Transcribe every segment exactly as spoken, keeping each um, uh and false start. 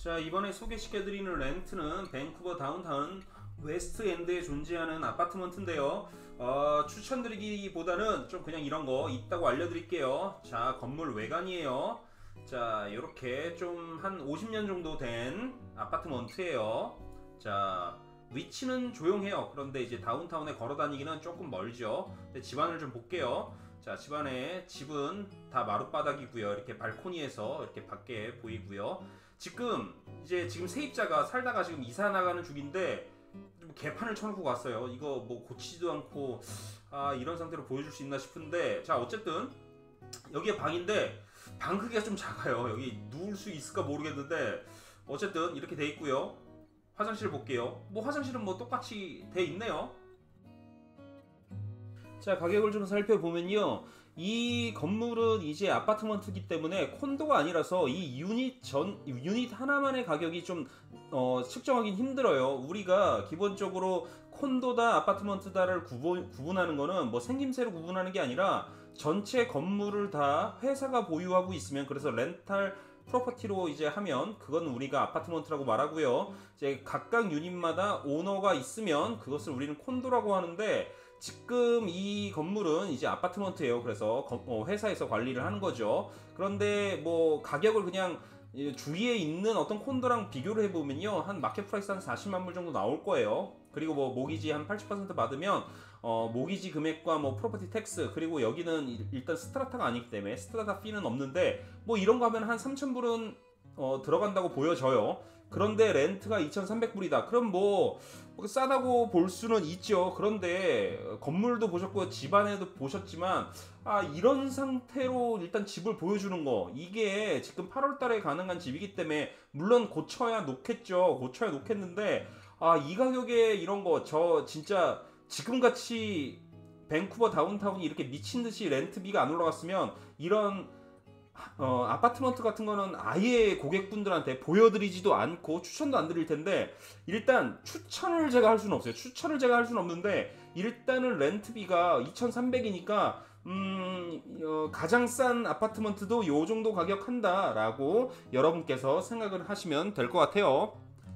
자, 이번에 소개시켜드리는 렌트는 밴쿠버 다운타운 웨스트엔드에 존재하는 아파트먼트인데요. 어, 추천드리기보다는 좀 그냥 이런 거 있다고 알려드릴게요. 자, 건물 외관이에요. 자, 이렇게 좀 한 오십 년 정도 된 아파트먼트예요. 자, 위치는 조용해요. 그런데 이제 다운타운에 걸어 다니기는 조금 멀죠. 근데 집안을 좀 볼게요. 자, 집안에 집은 다 마룻바닥이고요. 이렇게 발코니에서 이렇게 밖에 보이고요. 지금 이제 지금 세입자가 살다가 지금 이사 나가는 중인데 뭐 개판을 쳐놓고 갔어요. 이거 뭐 고치지도 않고 아 이런 상태로 보여줄 수 있나 싶은데, 자 어쨌든 여기에 방인데 방 크기가 좀 작아요. 여기 누울 수 있을까 모르겠는데 어쨌든 이렇게 돼 있고요. 화장실 볼게요. 뭐 화장실은 뭐 똑같이 돼 있네요. 자, 가격을 좀 살펴보면요, 이 건물은 이제 아파트먼트이기 때문에 콘도가 아니라서 이 유닛 전 유닛 하나만의 가격이 좀 어, 측정하긴 힘들어요. 우리가 기본적으로 콘도다 아파트먼트다를 구분, 구분하는 거는 뭐 생김새로 구분하는 게 아니라 전체 건물을 다 회사가 보유하고 있으면, 그래서 렌탈 프로퍼티로 이제 하면 그건 우리가 아파트먼트라고 말하고요. 이제 각각 유닛마다 오너가 있으면 그것을 우리는 콘도라고 하는데, 지금 이 건물은 이제 아파트먼트예요. 그래서 회사에서 관리를 하는 거죠. 그런데 뭐 가격을 그냥 주위에 있는 어떤 콘도랑 비교를 해보면요, 한 마켓 프라이스 한 사십만 불 정도 나올 거예요. 그리고 뭐 모기지 한 팔십 퍼센트 받으면 어 모기지 금액과 뭐 프로퍼티 텍스, 그리고 여기는 일단 스트라타가 아니기 때문에 스트라타 피는 없는데 뭐 이런 거 하면 한 삼천 불은 어, 들어간다고 보여져요. 그런데 렌트가 이천삼백 불이다. 그럼 뭐 싸다고 볼 수는 있죠. 그런데 건물도 보셨고 집안에도 보셨지만 아 이런 상태로 일단 집을 보여주는 거, 이게 지금 팔월 달에 가능한 집이기 때문에 물론 고쳐야 놓겠죠. 고쳐야 놓겠는데 아 이 가격에 이런 거 저 진짜 지금같이 밴쿠버 다운타운이 이렇게 미친듯이 렌트비가 안 올라갔으면 이런 어, 아파트먼트 같은 거는 아예 고객분들한테 보여드리지도 않고 추천도 안 드릴 텐데, 일단 추천을 제가 할 수는 없어요. 추천을 제가 할 수는 없는데 일단은 렌트비가 이천삼백이니까 음, 어, 가장 싼 아파트먼트도 요 정도 가격 한다라고 여러분께서 생각을 하시면 될 것 같아요.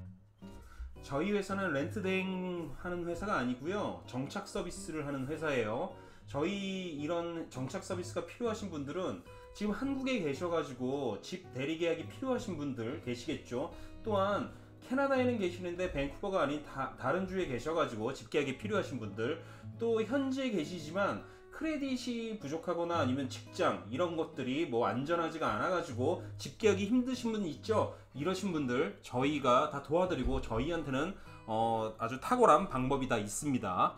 저희 회사는 렌트 대행하는 회사가 아니고요, 정착 서비스를 하는 회사예요. 저희 이런 정착 서비스가 필요하신 분들은 지금 한국에 계셔가지고 집 대리 계약이 필요하신 분들 계시겠죠. 또한 캐나다에는 계시는데 밴쿠버가 아닌 다, 다른 주에 계셔가지고 집 계약이 필요하신 분들, 또 현재 계시지만 크레딧이 부족하거나 아니면 직장 이런 것들이 뭐 안전하지가 않아가지고 집 계약이 힘드신 분 있죠. 이러신 분들 저희가 다 도와드리고, 저희한테는 어, 아주 탁월한 방법이 다 있습니다.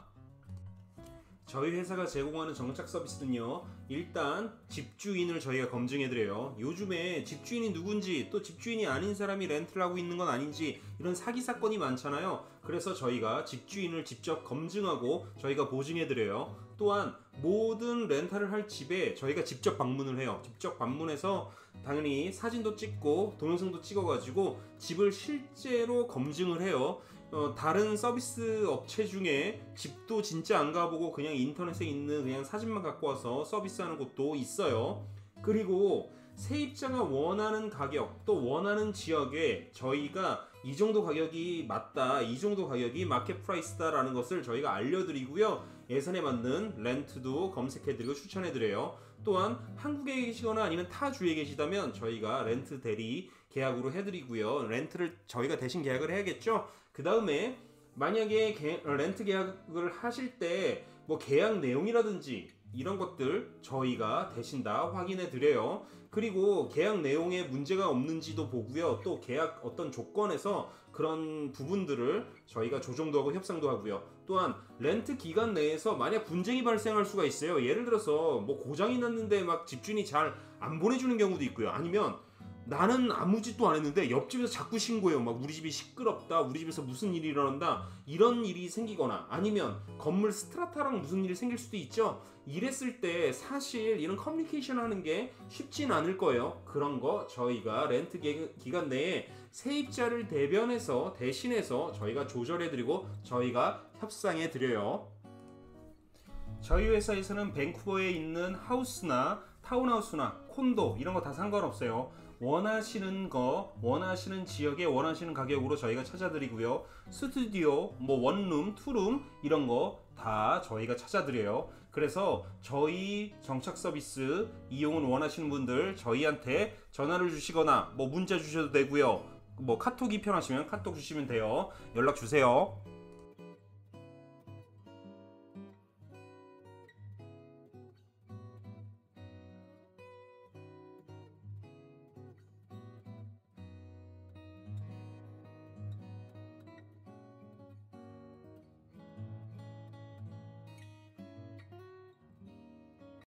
저희 회사가 제공하는 정착 서비스는요, 일단 집주인을 저희가 검증해드려요. 요즘에 집주인이 누군지, 또 집주인이 아닌 사람이 렌트를 하고 있는 건 아닌지 이런 사기 사건이 많잖아요. 그래서 저희가 집주인을 직접 검증하고 저희가 보증해드려요. 또한 모든 렌탈을 할 집에 저희가 직접 방문을 해요. 직접 방문해서 당연히 사진도 찍고 동영상도 찍어가지고 집을 실제로 검증을 해요. 어, 다른 서비스 업체 중에 집도 진짜 안 가보고 그냥 인터넷에 있는 그냥 사진만 갖고 와서 서비스하는 곳도 있어요. 그리고 세입자가 원하는 가격, 또 원하는 지역에 저희가 이 정도 가격이 맞다, 이 정도 가격이 마켓 프라이스다 라는 것을 저희가 알려드리고요, 예산에 맞는 렌트도 검색해드리고 추천해드려요. 또한 한국에 계시거나 아니면 타 주에 계시다면 저희가 렌트 대리 계약으로 해드리고요, 렌트를 저희가 대신 계약을 해야겠죠. 그 다음에 만약에 게, 렌트 계약을 하실 때 뭐 계약 내용이라든지 이런 것들 저희가 대신 다 확인해 드려요. 그리고 계약 내용에 문제가 없는지도 보고요, 또 계약 어떤 조건에서 그런 부분들을 저희가 조정도 하고 협상도 하고요. 또한 렌트 기간 내에서 만약 분쟁이 발생할 수가 있어요. 예를 들어서 뭐 고장이 났는데 막 집주인이 잘 안 보내주는 경우도 있고요. 아니면 나는 아무 짓도 안 했는데 옆집에서 자꾸 신고해요. 막 우리 집이 시끄럽다, 우리 집에서 무슨 일이 일어난다, 이런 일이 생기거나 아니면 건물 스트라타랑 무슨 일이 생길 수도 있죠. 이랬을 때 사실 이런 커뮤니케이션 하는 게 쉽진 않을 거예요. 그런 거 저희가 렌트 기간 내에 세입자를 대변해서 대신해서 저희가 조절해드리고 저희가 협상해드려요. 저희 회사에서는 밴쿠버에 있는 하우스나 타운하우스나 콘도 이런 거 다 상관없어요. 원하시는 거, 원하시는 지역에 원하시는 가격으로 저희가 찾아드리고요. 스튜디오, 뭐 원룸, 투룸 이런 거 다 저희가 찾아드려요. 그래서 저희 정착 서비스 이용을 원하시는 분들 저희한테 전화를 주시거나 뭐 문자 주셔도 되고요. 뭐 카톡이 편하시면 카톡 주시면 돼요. 연락 주세요.